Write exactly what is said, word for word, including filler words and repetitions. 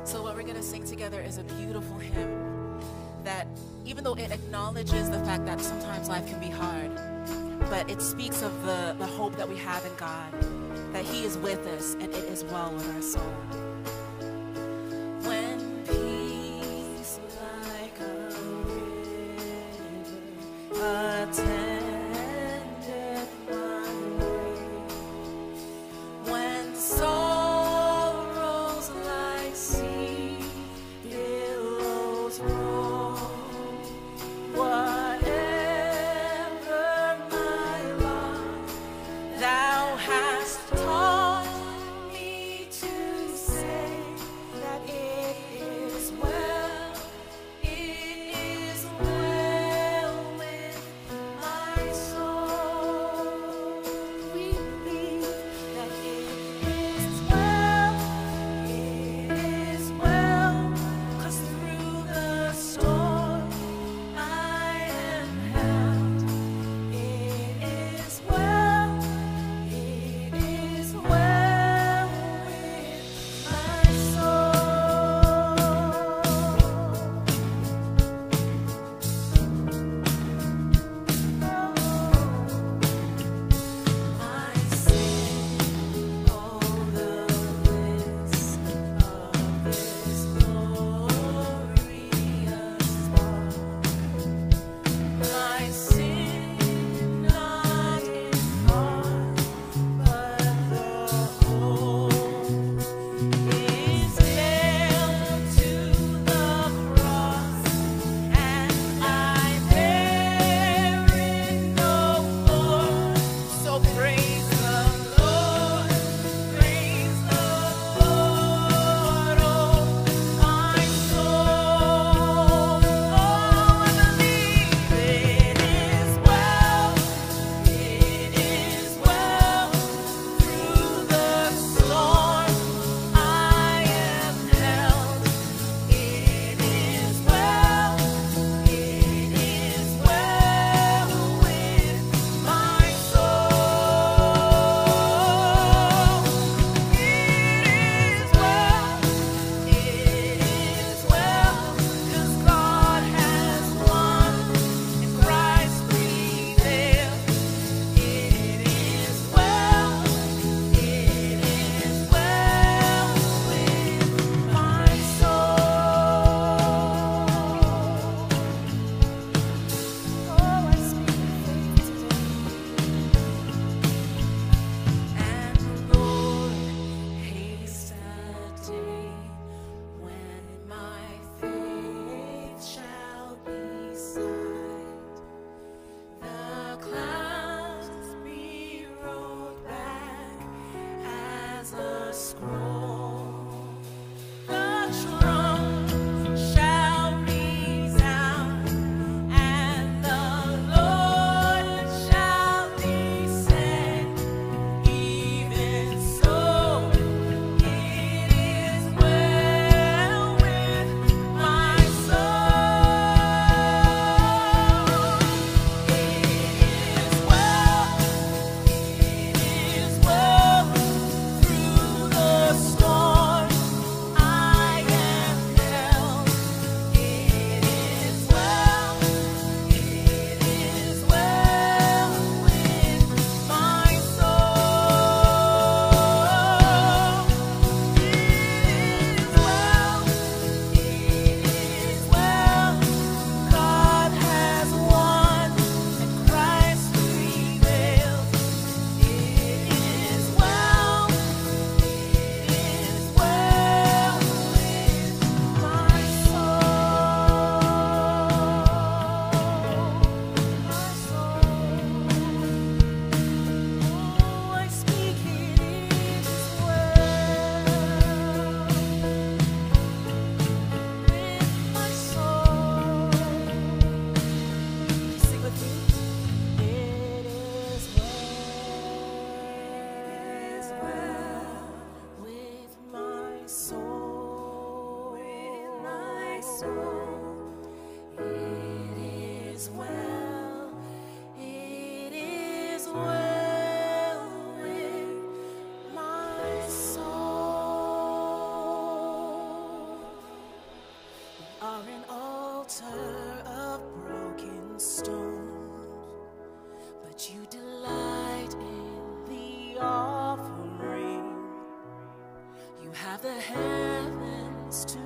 So what we're going to sing together is a beautiful hymn that, even though it acknowledges the fact that sometimes life can be hard, but it speaks of the, the hope that we have in God, that He is with us and it is well with our soul. When peace like a river attendeth my way, when sorrows like sea billows roll, whatever my lot, Thou hast taught me to say that it is well, it is well with my soul. We believe that it is well, it is well, 'cause through the storm I am held. It is well, it is well with my soul. I sing all the bliss of this glorious thought. My sin not in part, but the whole is nailed to the cross, and I bear it no more. So praise the Lord, praise the Lord, oh my soul. Oh, I believe it is well, it is well. Through the storm I am held. It is well, it is well with my soul. It is well, it is well, 'cause God has won and Christ prevailed. It is well, it is well with my soul. Oh, I speak of faith today. And Lord, haste a day when my faith shall be sight. The clouds be rolled back as a scroll. The trump shall resound, and the Lord shall descend. Even so, it is well with my soul. It is well, it is well. Through the storm I am held. It is well, it is well with my soul. It is well, it is well. God has won and Christ prevailed. It is well, it is well with my soul. Oh, I speak it is well with my soul. Sing with me. It is well with my soul. With my soul. It is well, it is well with my soul. altar of broken stones, but you delight in the offering. You have the heavens to